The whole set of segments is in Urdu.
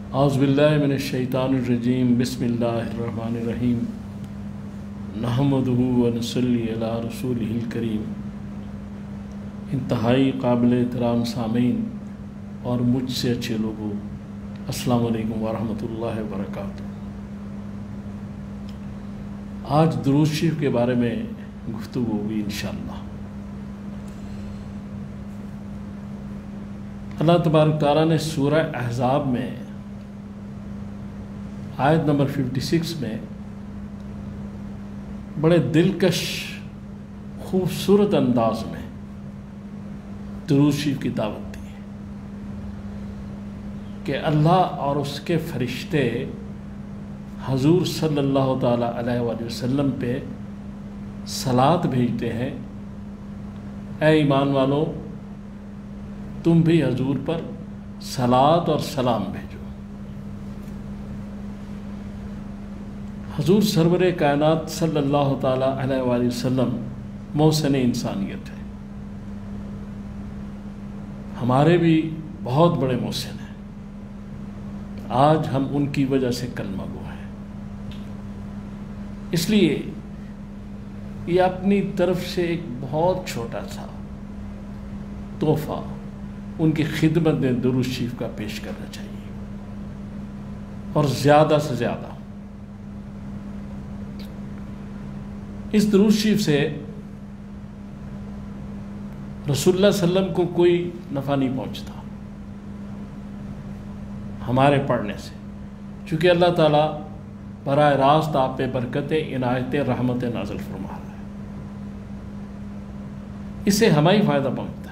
اعوذ باللہ من الشیطان الرجیم بسم اللہ الرحمن الرحیم نحمدہ ونصلی علی رسولہ الکریم۔ انتہائی قابل احترام سامعین اور مجھ سے اچھے لوگوں، السلام علیکم ورحمۃ اللہ وبرکاتہ۔ آج درود شریف کے بارے میں گفتگو ہوگی انشاءاللہ۔ اللہ تبارک تعالیٰ نے سورہ احزاب میں آیت نمبر 56 میں بڑے دلکش خوبصورت انداز میں درود شریف کی دعوت دی ہے کہ اللہ اور اس کے فرشتے حضور صلی اللہ تعالیٰ علیہ وآلہ وسلم پہ صلات بھیجتے ہیں۔ اے ایمان والو، تم بھی حضور پر صلات اور سلام بھیجو۔ حضور سرور کائنات صلی اللہ تعالیٰ علیہ وآلہ وسلم محسن انسانیت ہے، ہمارے بھی بہت بڑے محسن ہیں۔ آج ہم ان کی وجہ سے کلمہ گو ہیں، اس لیے یہ اپنی طرف سے ایک بہت چھوٹا سا تحفہ ان کی خدمت میں درود شریف کا پیش کرنا چاہیے، اور زیادہ سے زیادہ اس درود شریف سے رسول اللہ صلی اللہ علیہ وسلم کو کوئی نفع نہیں پہنچتا ہمارے پڑھنے سے، چونکہ اللہ تعالیٰ براہ راست آپ پہ برکتیں، عنایتیں، رحمتیں نازل فرما رہا ہے۔ اس سے ہمیں فائدہ پہنچتا ہے۔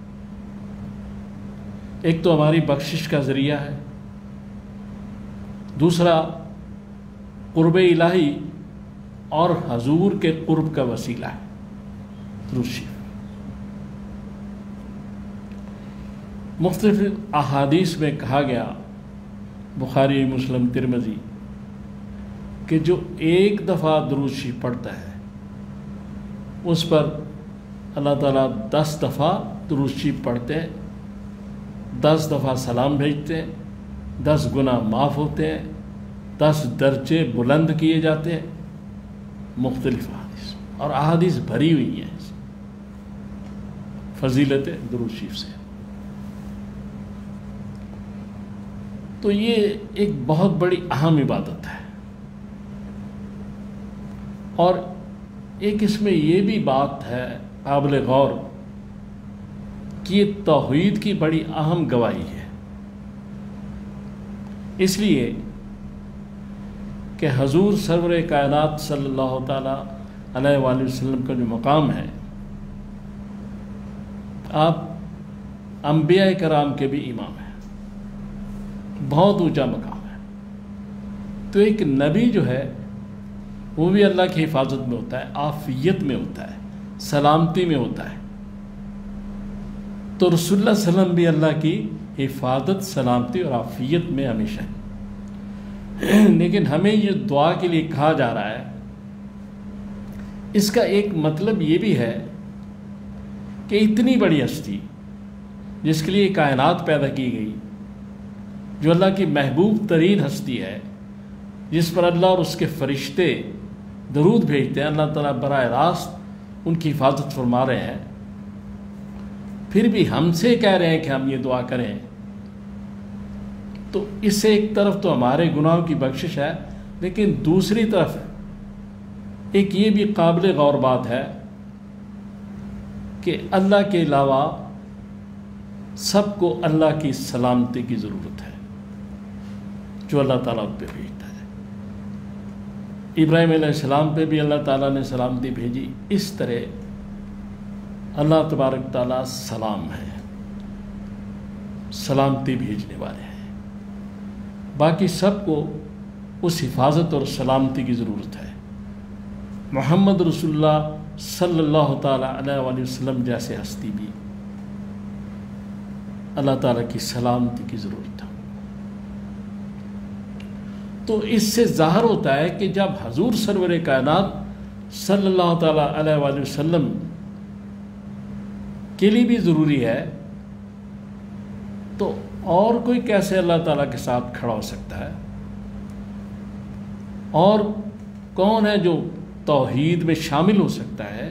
ایک تو ہماری بخشش کا ذریعہ ہے، دوسرا قرب الہی اور حضور کے قرب کا وسیلہ ہے درود شریف۔ مختلف احادیث میں کہا گیا، بخاری، مسلم، ترمذی، کہ جو ایک دفعہ درود شریف پڑھتا ہے اس پر اللہ تعالیٰ 10 دفعہ درود شریف پڑھتے ہیں، 10 دفعہ سلام بھیجتے ہیں، 10 گناہ معاف ہوتے ہیں، 10 درجے بلند کیے جاتے ہیں۔ مختلف احادیث اور احادیث بھری ہوئی ہیں فضیلت درود شریف سے۔ تو یہ ایک بہت بڑی اہم عبادت ہے، اور ایک اس میں یہ بھی بات ہے قابل غور کہ یہ توحید کی بڑی اہم گواہی ہے، اس لیے کہ حضور سرور کائنات صلی اللہ تعالیٰ علیہ وآلہ وسلم کا جو مقام ہے، آپ انبیاء کرام کے بھی امام ہیں، بہت اونچا مقام ہے۔ تو ایک نبی جو ہے وہ بھی اللہ کی حفاظت میں ہوتا ہے، عافیت میں ہوتا ہے، سلامتی میں ہوتا ہے۔ تو رسول اللہ صلی اللہ علیہ وسلم بھی اللہ کی حفاظت، سلامتی اور عافیت میں ہمیشہ ہے۔ لیکن ہمیں یہ دعا کے لیے کہا جا رہا ہے، اس کا ایک مطلب یہ بھی ہے کہ اتنی بڑی ہستی جس کے لیے کائنات پیدا کی گئی، جو اللہ کی محبوب ترین ہستی ہے، جس پر اللہ اور اس کے فرشتے درود بھیجتے ہیں، اللہ تعالیٰ براہ راست ان کی حفاظت فرما رہے ہیں، پھر بھی ہم سے کہہ رہے ہیں کہ ہم یہ دعا کریں، تو اس سے ایک طرف تو ہمارے گناہوں کی بخشش ہے، لیکن دوسری طرف ایک یہ بھی قابل غور بات ہے کہ اللہ کے علاوہ سب کو اللہ کی سلامتی کی ضرورت ہے جو اللہ تعالیٰ پہ بھیجتا ہے۔ ابراہیم علیہ السلام پہ بھی اللہ تعالیٰ نے سلامتی بھیجی، اس طرح اللہ تبارک تعالیٰ سلام ہے، سلامتی بھیجنے والے ہیں، باقی سب کو اس حفاظت اور سلامتی کی ضرورت ہے۔ محمد رسول اللہ صلی اللہ تعالیٰ علیہ وآلہ وسلم جیسے ہستی بھی اللہ تعالیٰ کی سلامتی کی ضرورت ہے۔ تو اس سے ظاہر ہوتا ہے کہ جب حضور سرور کائنات صلی اللہ تعالیٰ علیہ وآلہ وسلم کے لیے بھی ضروری ہے، تو اور کوئی کیسے اللہ تعالیٰ کے ساتھ کھڑا ہو سکتا ہے؟ اور کون ہے جو توحید میں شامل ہو سکتا ہے؟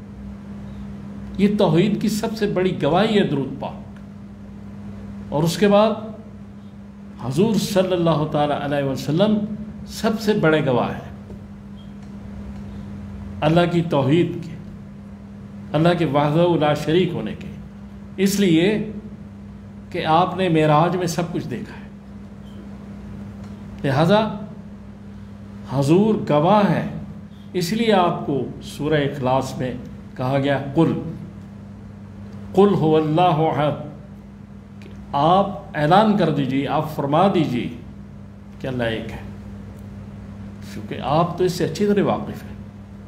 یہ توحید کی سب سے بڑی گواہی ہے درود پاک، اور اس کے بعد حضور صلی اللہ تعالی علیہ وسلم سب سے بڑے گواہ ہیں اللہ کی توحید کے، اللہ کے وحدہ لا شریک ہونے کے، اس لیے کہ آپ نے معراج میں سب کچھ دیکھا ہے، لہذا حضور گواہ ہے۔ اس لیے آپ کو سورہ اخلاص میں کہا گیا قل هو اللہ احد، کہ آپ اعلان کر دیجیے، آپ فرما دیجیے کہ اللہ ایک ہے، کیونکہ آپ تو اس سے اچھی طرح واقف ہیں۔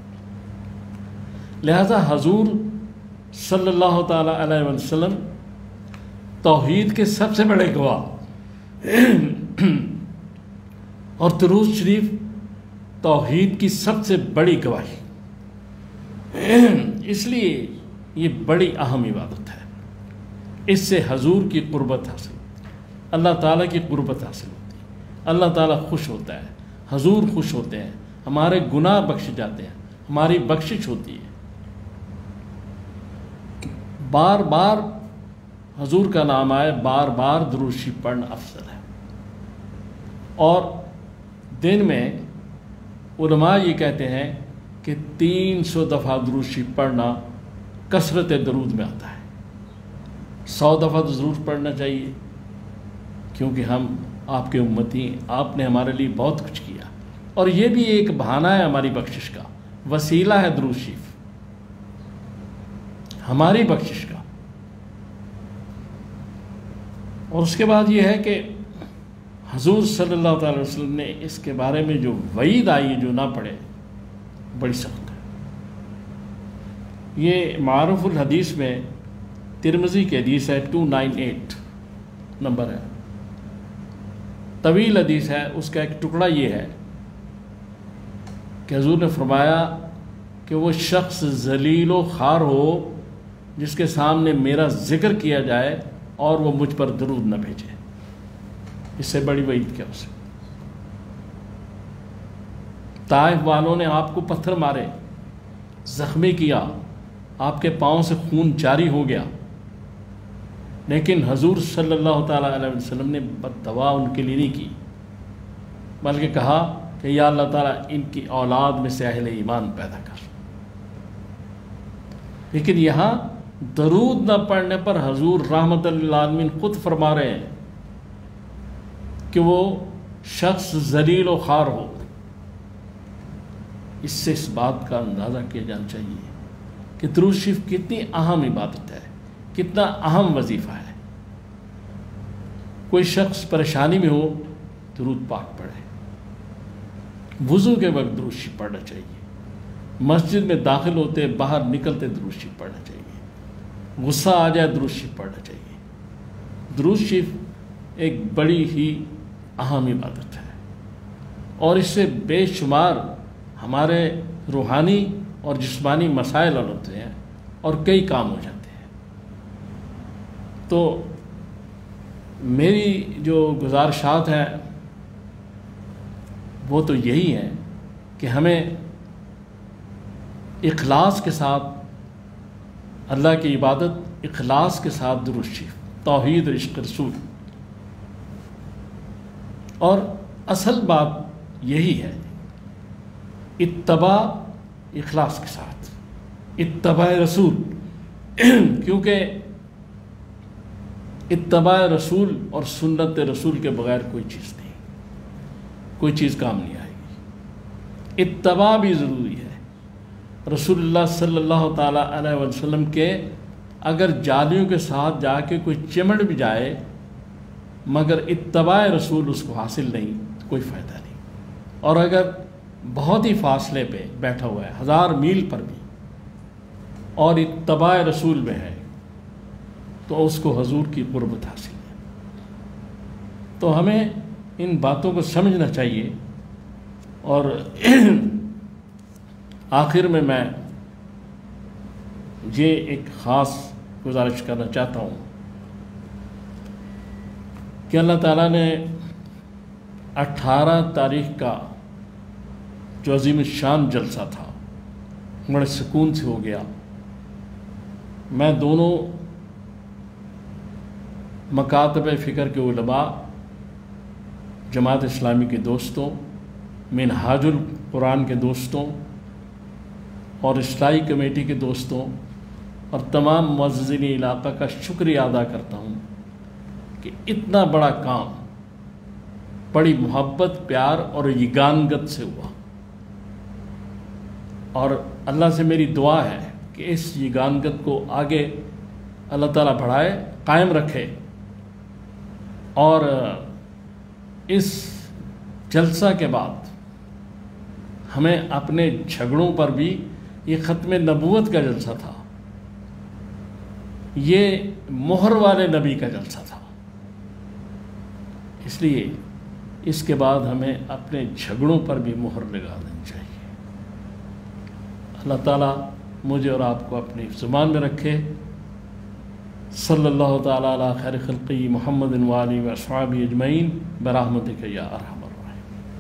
لہذا حضور صلی اللہ تعالی علیہ وسلم توحید کے سب سے بڑے گواہ، اور درود شریف توحید کی سب سے بڑی گواہی، اس لیے یہ بڑی اہم عبادت ہے۔ اس سے حضور کی قربت حاصل ہوتی ہے، اللہ تعالیٰ کی قربت حاصل ہوتی ہے، اللہ تعالیٰ خوش ہوتا ہے، حضور خوش ہوتے ہیں، ہمارے گناہ بخش جاتے ہیں، ہماری بخشش ہوتی ہے۔ بار بار حضور کا نام آئے، بار بار درود شریف پڑھنا افضل ہے، اور دن میں علماء یہ کہتے ہیں کہ 300 دفعہ درود شریف پڑھنا کثرت درود میں آتا ہے۔ 100 دفعہ تو ضرور پڑھنا چاہیے، کیونکہ ہم آپ کے امتی ہیں، آپ نے ہمارے لیے بہت کچھ کیا، اور یہ بھی ایک بہانہ ہے ہماری بخشش کا، وسیلہ ہے درود شریف ہماری بخشش کا۔ اور اس کے بعد یہ ہے کہ حضور صلی اللہ تعالی وسلم نے اس کے بارے میں جو وعید آئی ہے جو نہ پڑھے، بڑی سخت ہے۔ یہ معروف الحدیث میں ترمذی کی حدیث ہے، 298 نمبر ہے، طویل حدیث ہے۔ اس کا ایک ٹکڑا یہ ہے کہ حضور نے فرمایا کہ وہ شخص ذلیل و خوار ہو جس کے سامنے میرا ذکر کیا جائے اور وہ مجھ پر درود نہ بھیجے، اس سے بڑی وعید کیا ہو سکتی؟ طائف والوں نے آپ کو پتھر مارے، زخمی کیا، آپ کے پاؤں سے خون جاری ہو گیا، لیکن حضور صلی اللہ تعالیٰ علیہ وسلم نے بد دعا ان کے لیے نہیں کی، بلکہ کہا کہ یا اللہ تعالیٰ ان کی اولاد میں سے اہل ایمان پیدا کر۔ لیکن یہاں درود نہ پڑھنے پر حضور رحمت للعالمین خود فرما رہے ہیں کہ وہ شخص ذلیل و خوار ہو۔ اس سے اس بات کا اندازہ کیا جانا چاہیے کہ درود شریف کتنی اہم عبادت ہے، کتنا اہم وظیفہ ہے۔ کوئی شخص پریشانی میں ہو درود پاک پڑھے، وضو کے وقت درود شریف پڑھنا چاہیے، مسجد میں داخل ہوتے باہر نکلتے درود شریف پڑھنا چاہیے، غصہ آ جائے درود شریف پڑھنا چاہیے۔ درود شریف ایک بڑی ہی اہم عبادت ہے، اور اس سے بے شمار ہمارے روحانی اور جسمانی مسائل حل ہوتے ہیں اور کئی کام ہو جاتے ہیں۔ تو میری جو گزارشات ہیں وہ تو یہی ہیں کہ ہمیں اخلاص کے ساتھ اللہ کی عبادت، اخلاص کے ساتھ درود شریف، توحید عشق رسول، اور اصل بات یہی ہے اتباع اخلاص کے ساتھ، اتباع رسول، کیونکہ اتباع رسول اور سنت رسول کے بغیر کوئی چیز نہیں، کوئی چیز کام نہیں آئے گی۔ اتباع بھی ضروری ہے۔ رسول اللہ صلی اللہ تعالیٰ علیہ وسلم کے اگر جالیوں کے ساتھ جا کے کوئی چمڑ بھی جائے مگر اتباع رسول اس کو حاصل نہیں تو کوئی فائدہ نہیں، اور اگر بہت ہی فاصلے پہ بیٹھا ہوا ہے 1000 میل پر بھی اور اتباع رسول میں ہے تو اس کو حضور کی قربت حاصل ہے۔ تو ہمیں ان باتوں کو سمجھنا چاہیے، اور آخر میں یہ ایک خاص گزارش کرنا چاہتا ہوں کہ اللہ تعالیٰ نے 18 تاریخ کا جو عظیم الشان جلسہ تھا بڑے سکون سے ہو گیا. میں دونوں مکاتب فکر کے علماء، جماعت اسلامی کے دوستوں، منہاج القرآن کے دوستوں اور اصلاحی کمیٹی کے دوستوں اور تمام معززین علاقہ کا شکریہ ادا کرتا ہوں کہ اتنا بڑا کام بڑی محبت، پیار اور یگانگت سے ہوا. اور اللہ سے میری دعا ہے کہ اس یگانگت کو آگے اللہ تعالیٰ بڑھائے، قائم رکھے، اور اس جلسہ کے بعد ہمیں اپنے جھگڑوں پر بھی، یہ ختم نبوت کا جلسہ تھا، یہ مہر والے نبی کا جلسہ تھا، اس لیے اس کے بعد ہمیں اپنے جھگڑوں پر بھی مہر لگا دینی چاہیے. اللہ تعالیٰ مجھے اور آپ کو اپنی زبان میں رکھے. صلی اللہ تعالیٰ علی خیر خلقی محمد و آلہ و اصحابہ اجمعین برحمتک یا ارحم.